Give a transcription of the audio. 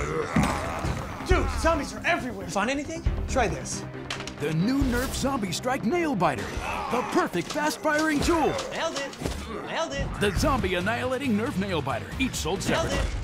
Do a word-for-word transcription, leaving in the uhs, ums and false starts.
Dude, zombies are everywhere. Find anything? Try this. The new Nerf Zombie Strike Nail Biter. The perfect fast-firing tool. Nailed it. Nailed it. The zombie annihilating Nerf Nail Biter. Each sold separately. Nailed it.